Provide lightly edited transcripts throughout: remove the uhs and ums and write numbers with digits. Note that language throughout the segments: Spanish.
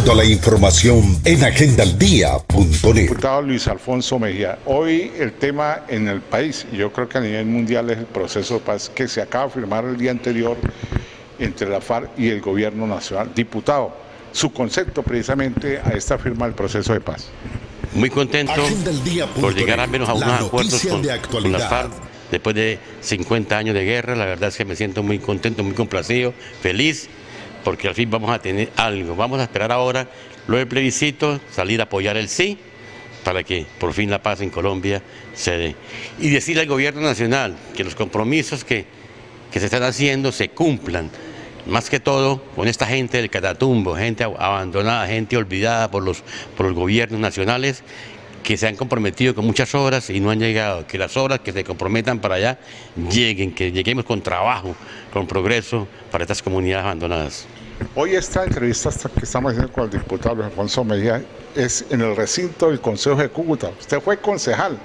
Toda la información en agendaldia.net. Diputado Luis Alfonso Mejía, hoy el tema en el país, y yo creo que a nivel mundial, es el proceso de paz que se acaba de firmar el día anterior entre la FARC y el gobierno nacional. Diputado, su concepto precisamente a esta firma del proceso de paz. Muy contento por llegar al menos a unos acuerdos con la FARC después de 50 años de guerra. La verdad es que me siento muy contento, muy complacido, feliz, porque al fin vamos a tener algo. Vamos a esperar ahora, luego del plebiscito, salir a apoyar el sí, para que por fin la paz en Colombia se dé. Y decirle al gobierno nacional que los compromisos que se están haciendo se cumplan. Más que todo con esta gente del Catatumbo, gente abandonada, gente olvidada por los gobiernos nacionales, que se han comprometido con muchas obras y no han llegado. Que las obras que se comprometan para allá lleguen, que lleguemos con trabajo, con progreso para estas comunidades abandonadas. Hoy esta entrevista que estamos haciendo con el diputado Luis Alfonso Mejía es en el recinto del Consejo de Cúcuta. Usted fue concejal.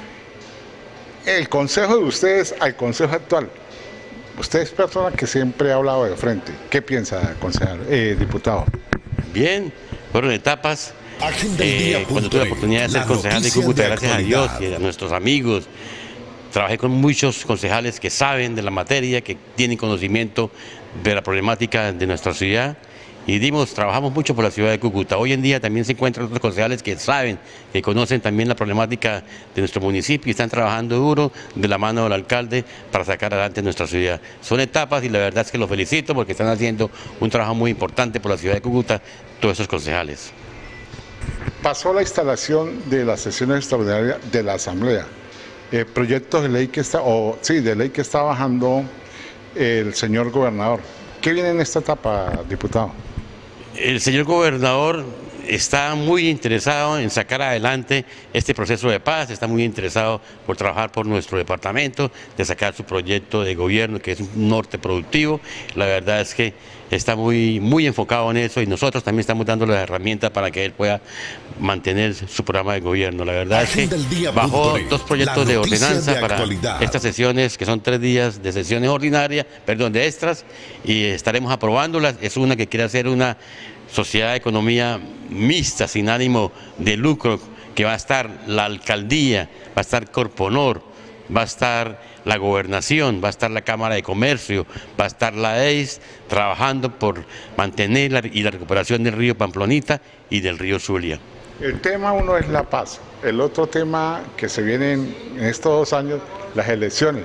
El consejo de ustedes al consejo actual. Usted es persona que siempre ha hablado de frente. ¿Qué piensa, concejal, diputado? Bien, fueron etapas. Cuando tuve la oportunidad de ser concejal de Cúcuta, gracias a Dios y a nuestros amigos, trabajé con muchos concejales que saben de la materia, que tienen conocimiento de la problemática de nuestra ciudad, y trabajamos mucho por la ciudad de Cúcuta. Hoy en día también se encuentran otros concejales que saben, que conocen también la problemática de nuestro municipio y están trabajando duro de la mano del alcalde para sacar adelante nuestra ciudad. Son etapas y la verdad es que los felicito porque están haciendo un trabajo muy importante por la ciudad de Cúcuta, todos esos concejales. Pasó la instalación de las sesiones extraordinarias de la Asamblea. Proyectos de ley que está bajando el señor gobernador. ¿Qué viene en esta etapa, diputado? El señor gobernador está muy interesado en sacar adelante este proceso de paz, está muy interesado por trabajar por nuestro departamento, de sacar su proyecto de gobierno, que es un norte productivo. La verdad es que está muy enfocado en eso y nosotros también estamos dando las herramientas para que él pueda mantener su programa de gobierno. La verdad es que bajó 2 proyectos de ordenanza para estas sesiones, que son 3 días de sesiones ordinarias, de extras, y estaremos aprobándolas. Es una que quiere hacer una sociedad de economía mixta, sin ánimo de lucro, que va a estar la alcaldía, va a estar Corponor, va a estar la gobernación, va a estar la Cámara de Comercio, va a estar la EIS, trabajando por mantener la recuperación del río Pamplonita y del río Zulia. El tema uno es la paz, el otro tema que se viene en estos 2 años, las elecciones.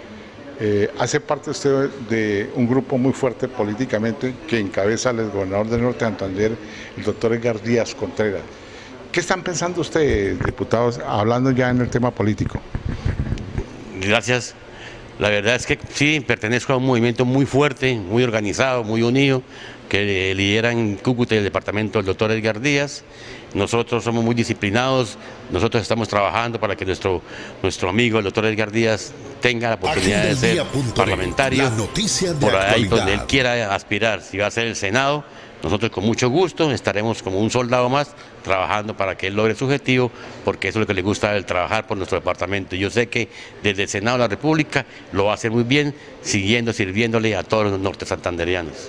Hace parte usted de un grupo muy fuerte políticamente que encabeza el gobernador del Norte de Santander, el doctor Edgar Díaz Contreras. ¿Qué están pensando ustedes, diputados, hablando ya en el tema político? Gracias. La verdad es que sí, pertenezco a un movimiento muy fuerte, muy organizado, muy unido, que lidera en Cúcuta el departamento del doctor Edgar Díaz. Nosotros somos muy disciplinados, nosotros estamos trabajando para que nuestro amigo el doctor Edgar Díaz tenga la oportunidad de ser parlamentario por ahí donde él quiera aspirar. Si va a ser el Senado, nosotros con mucho gusto estaremos como un soldado más trabajando para que él logre su objetivo, porque eso es lo que le gusta, el trabajar por nuestro departamento. Yo sé que desde el Senado de la República lo va a hacer muy bien, sirviéndole a todos los norte santanderianos.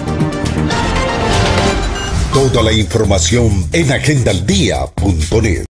Toda la información en agendaldia.net.